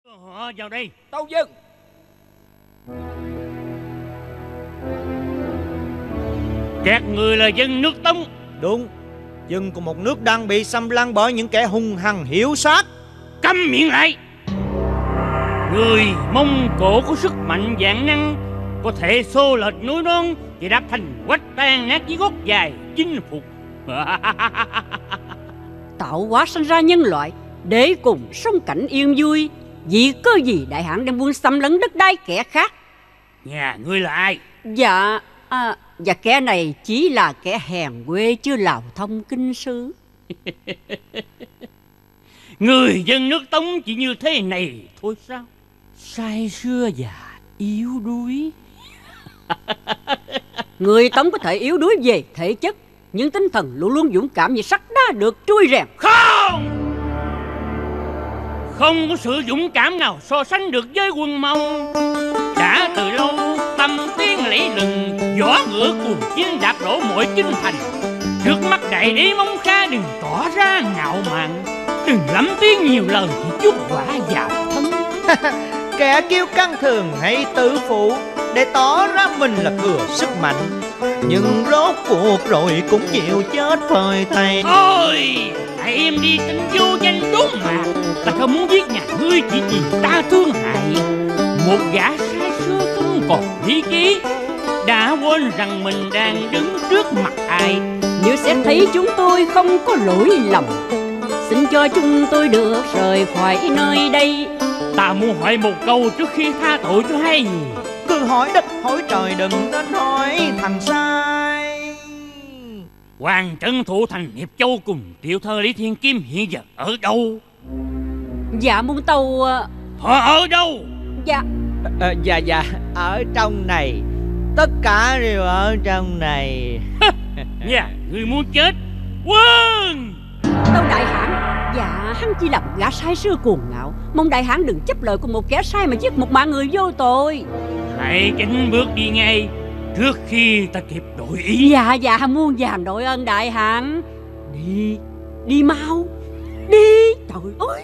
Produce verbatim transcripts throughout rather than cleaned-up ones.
Họ vào đây. Tâu dân. Các người là dân nước Tống. Đúng. Dân của một nước đang bị xâm lăng bởi những kẻ hung hăng hiếu sát. Câm miệng lại. Người Mông Cổ có sức mạnh vạn năng, có thể xô lệch núi non và đạp thành quách tan nát với gót dài chinh phục. Tạo hóa sinh ra nhân loại để cùng sống cảnh yên vui, vì cơ gì đại hãn đem buôn xâm lấn đất đai kẻ khác? Nhà ngươi là ai? Dạ à, Dạ kẻ này chỉ là kẻ hèn quê chưa lào thông kinh sư. Người dân nước Tống chỉ như thế này thôi sao? Say xưa và yếu đuối. Người Tống có thể yếu đuối về thể chất, nhưng tinh thần luôn luôn dũng cảm như sắt đá được trui rèn. Không! Không có sự dũng cảm nào so sánh được với quân Mông. Đã từ lâu tâm tiến lẫy lừng, võ ngựa cuồng chiến đạp đổ mọi kinh thành. Trước mắt đại đế Mông Kha đừng tỏ ra ngạo mạn, đừng lắm tiếng nhiều lời thì chút quả vào thân. Kẻ kiêu căng thường hay tự phụ để tỏ ra mình là cửa sức mạnh, nhưng rốt cuộc rồi cũng chịu chết phơi thây. Thôi, tại em đi tính vô danh đốn mà. Ta không muốn giết nhà ngươi chỉ vì ta thương hại. Một gã sai xưa không còn lý trí, đã quên rằng mình đang đứng trước mặt ai. Nếu xét thấy chúng tôi không có lỗi lầm, xin cho chúng tôi được rời khỏi nơi đây. Ta muốn hỏi một câu trước khi tha tội cho hay gì. Cứ hỏi đất hỏi trời, đừng nên hỏi thành sai. Hoàng trấn thủ thành Hiệp Châu cùng tiểu thơ Lý Thiên Kim hiện giờ ở đâu? Dạ muôn tàu. Họ ở đâu? Dạ à, Dạ dạ ở trong này. Tất cả đều ở trong này. Nhà ngươi muốn chết. Quân Tâu đại hãn. Dạ hắn chỉ là một gã sai xưa cuồng ngạo, mong đại hãn đừng chấp lời của một kẻ sai mà giết một mạng người vô tội. hãy chỉnh bước đi ngay trước khi ta kịp đổi ý. Dạ dạ muôn vàn đội ơn đại hãn. Đi Đi mau đi. Trời ơi.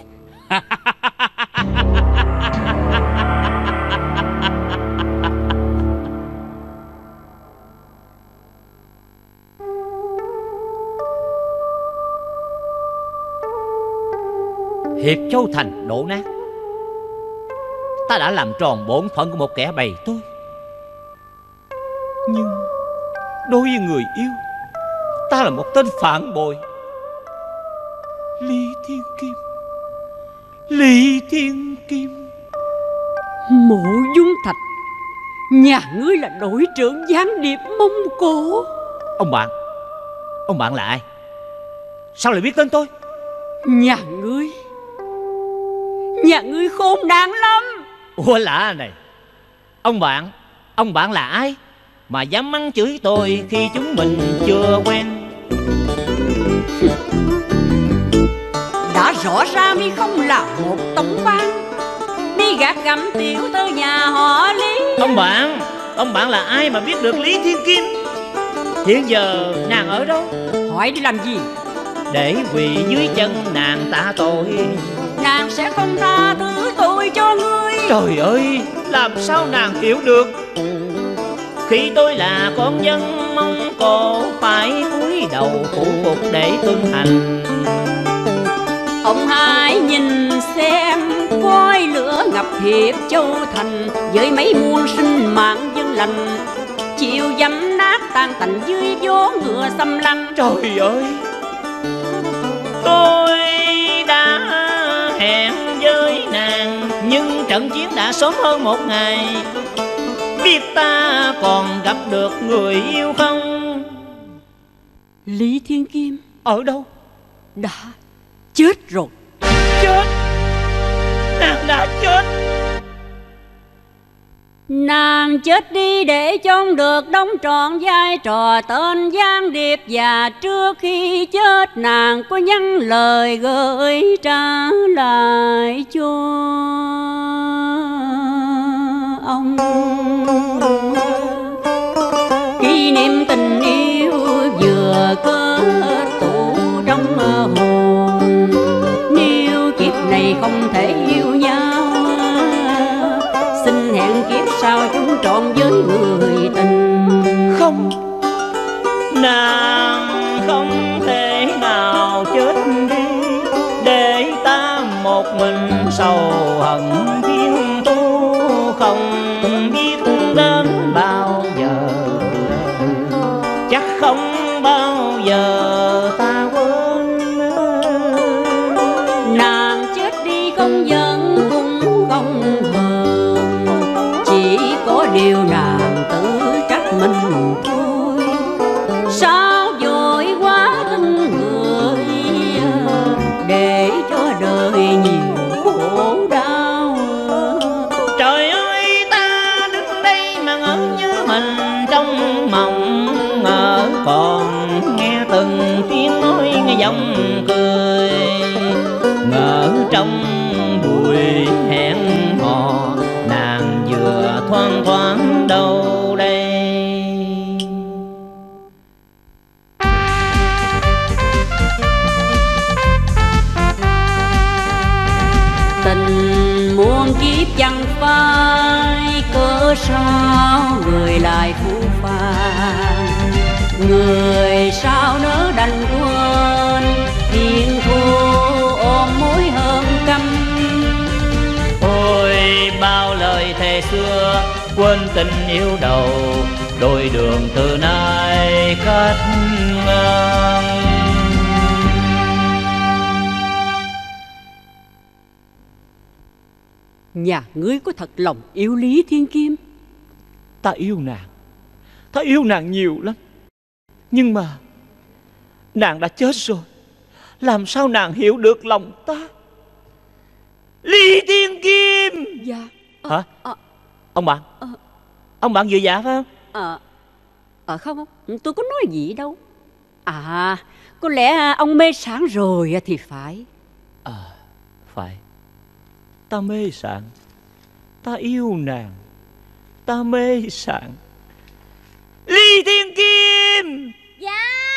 Hiệp Châu thành đổ nát. Ta đã làm tròn bổn phận của một kẻ bầy tôi, nhưng đối với người yêu, ta là một tên phản bội. Lý Thiên Kim, Lý Thiên Kim. Mộ Dung Thạch, nhà ngươi là đội trưởng gián điệp Mông Cổ. Ông bạn, ông bạn là ai? Sao lại biết tên tôi? Nhà ngươi Nhà ngươi khốn nạn lắm. Ủa lạ này, ông bạn, ông bạn là ai mà dám mắng chửi tôi khi chúng mình chưa quen? Đã rõ ra mi không là một tống ban, mi gạt gẫm tiểu thư nhà họ Lý. Ông bạn, ông bạn là ai mà biết được Lý Thiên Kim? Hiện giờ nàng ở đâu? Hỏi đi làm gì? Để quỳ dưới chân nàng tạ tội. Nàng sẽ không tha thứ tôi cho ngươi. Trời ơi, làm sao nàng hiểu được? Khi tôi là con dân Mông Cổ, phải cúi đầu phụ phục để tuân hành. Ông hãy nhìn xem, coi lửa ngập Hiệp Châu thành, với mấy muôn sinh mạng dân lành, chịu dẫm nát tan tành dưới gió ngựa xâm lăng. Trời ơi, tôi đã hẹn với nàng, nhưng trận chiến đã sớm hơn một ngày. Biết ta còn gặp được người yêu không? Lý Thiên Kim ở đâu? Đã chết rồi. Chết? Nàng đã chết? Nàng chết đi để chông được đóng trọn vai trò tên gián điệp, và trước khi chết nàng có nhắn lời gửi trả lại cho ông. Kỷ niệm tình yêu vừa kết tụ trong hồn, nếu kiếp này không thể yêu nhau trọn với người tình. Không, nàng không thể nào chết đi, để ta một mình sầu hận thiên thu. Không biết đến bao giờ, chắc không bao giờ ta quên. Nàng chết đi không giận cũng không hờn, chỉ có điều nàng tự trách mình thôi. Sao vội quá tin người, để cho đời nhiều khổ đau. Trời ơi, ta đứng đây mà ngỡ như mình trong mộng, ngỡ còn nghe từng tiếng nói nghe giọng cười, ngỡ trong buổi hẹn hò nàng vừa thoang thoáng đâu đây. Tình muôn kiếp chẳng phai, cớ sao người lại phũ phàng. Người sao nỡ đành quên, thiên thu ôm mối hờn căm. Ôi bao lời thề xưa quên tình yêu đầu, đôi đường từ nay cách ngang. Nhà ngươi có thật lòng yêu Lý Thiên Kim? Ta yêu nàng, ta yêu nàng nhiều lắm. Nhưng mà nàng đã chết rồi, làm sao nàng hiểu được lòng ta? Lý Thiên Kim! Dạ. À, Hả? À, Ông bạn? À, Ông bạn vừa dạ phải không? À, à không không, tôi có nói gì đâu. À, có lẽ ông mê sảng rồi thì phải. À, phải. Ta mê sảng, ta yêu nàng, ta mê sảng. Lý Thiên Kim! Dạ.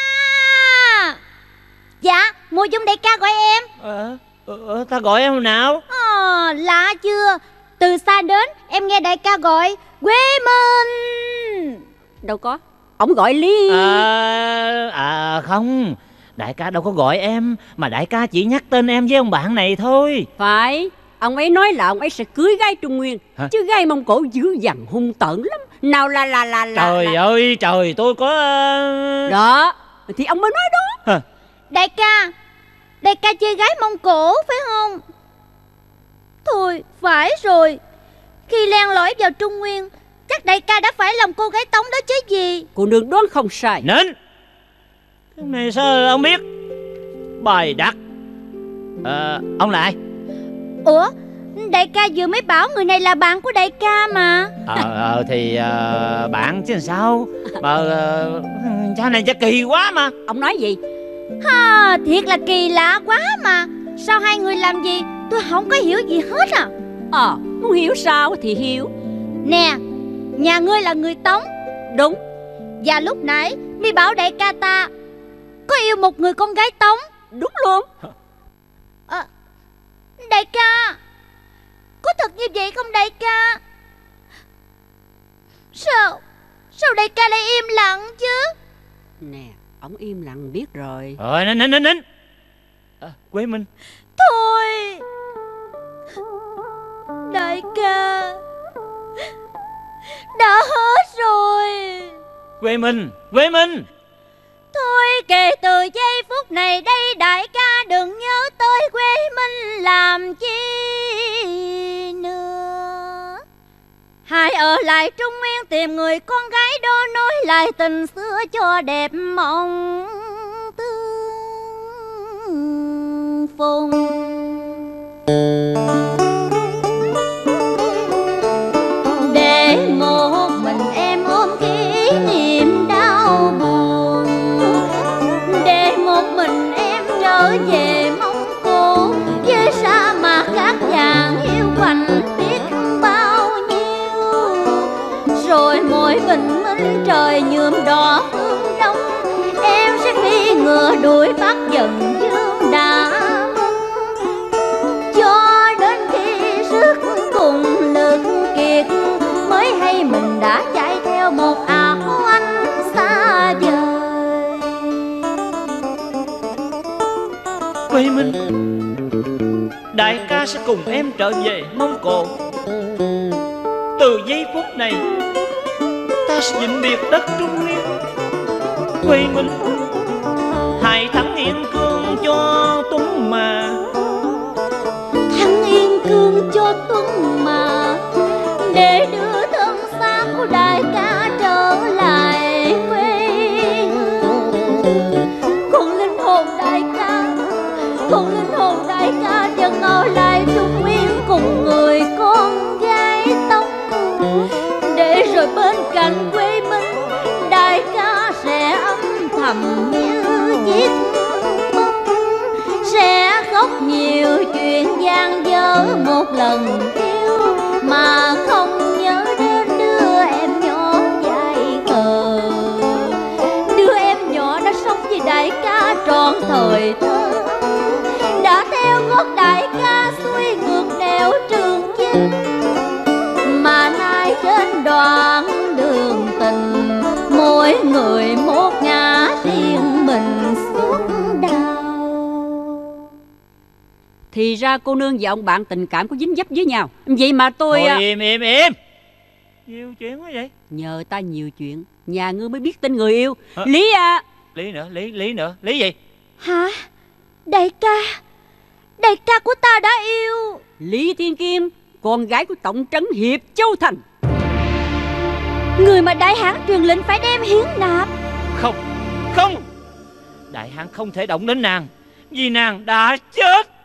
Dạ, Mùa Dung đại ca gọi em. À, ờ, ta gọi em hồi nào? Ờ, lạ chưa? Từ xa đến em nghe đại ca gọi Quê Minh. Đâu có, ông gọi Lý. À, à không, đại ca đâu có gọi em, mà đại ca chỉ nhắc tên em với ông bạn này thôi. Phải, ông ấy nói là ông ấy sẽ cưới gái Trung Nguyên. Hả? Chứ gái Mông Cổ dữ dằn hung tợn lắm. Nào là là là là Trời là... ơi trời, tôi có... Đó, thì ông mới nói đó. Hả? Đại ca, đại ca chơi gái Mông Cổ phải không? Thôi, phải rồi. Khi len lỏi vào Trung Nguyên, chắc đại ca đã phải làm cô gái Tống đó chứ gì. Cô nương đoán không sai. Nên cái này sao ông biết? Bài đặt. À, ông là ai? Ủa, đại ca vừa mới bảo người này là bạn của đại ca mà. Ờ à, thì à, bạn chứ sao. Mà à, cha này chắc kỳ quá mà. Ông nói gì? Ha, thiệt là kỳ lạ quá mà. Sao hai người làm gì tôi không có hiểu gì hết à. Ờ, à, muốn hiểu sao thì hiểu. Nè, nhà ngươi là người Tống. Đúng. Và lúc nãy mi bảo đại ca ta có yêu một người con gái Tống. Đúng luôn. À, đại ca, có thật như vậy không đại ca? Sao Sao đại ca lại im lặng chứ? Nè, ông im lặng biết rồi. Rồi, nín nín nín nín. À, Quế Minh. Thôi đại ca, đã hết rồi. Quế Minh, Quế Minh. Thôi kể từ giây phút này đây, đại ca đừng nhớ tới Quế Minh làm chi nữa. Hãy ở lại Trung Nguyên tìm người con gái đó, nối lại tình xưa cho đẹp mộng tương phùng. Để một mình em ôm kỷ niệm đau buồn, để một mình em trở về Mông Cổ với sa mạc cát vàng hiu quạnh biết bao nhiêu. Rồi mỗi bình minh trời nhuộm đỏ hương đông, em sẽ phi ngựa đuổi bắt dần dương đã cho đến khi sức cùng lực kiệt mới hay mình đã đại ca sẽ cùng em trở về Mông Cổ. Từ giây phút này ta sẽ vĩnh biệt đất Trung Nguyên, quê mình. Hãy thắng Yên Cương cho Tuấn mà, thắng Yên Cương cho Tuấn mà, để đưa thân xác của đại ca trở lại quê hương. Còn linh hồn đại ca, còn linh hồn đại ca vẫn ở lại Trung Nguyên cùng người con gái tóc. Để rồi bên cạnh quê mình, đại ca sẽ âm thầm như chiếc bông, sẽ khóc nhiều chuyện gian dở một lần yêu, mà không nhớ đến đứa em nhỏ dại khờ. Đứa em nhỏ đã sống với đại ca trọn thời thơ, đã theo gót đại ca xuôi ngược đèo Trường Chinh, mà nay trên đoạn đường tình, mỗi người một ngã riêng mình suốt đau. Thì ra cô nương và ông bạn tình cảm có dính dấp với nhau. Vậy mà tôi... Thôi à... im im im. Nhiều chuyện quá vậy. Nhờ ta nhiều chuyện, nhà ngươi mới biết tin người yêu. Hả? Lý à. Lý nữa, Lý, Lý nữa, Lý gì? Hả? Đại ca, đại ca của ta đã yêu Lý Thiên Kim, con gái của tổng trấn Hiệp Châu Thành, người mà đại hãn truyền lệnh phải đem hiến nạp. Không, không, đại hãn không thể động đến nàng, vì nàng đã chết.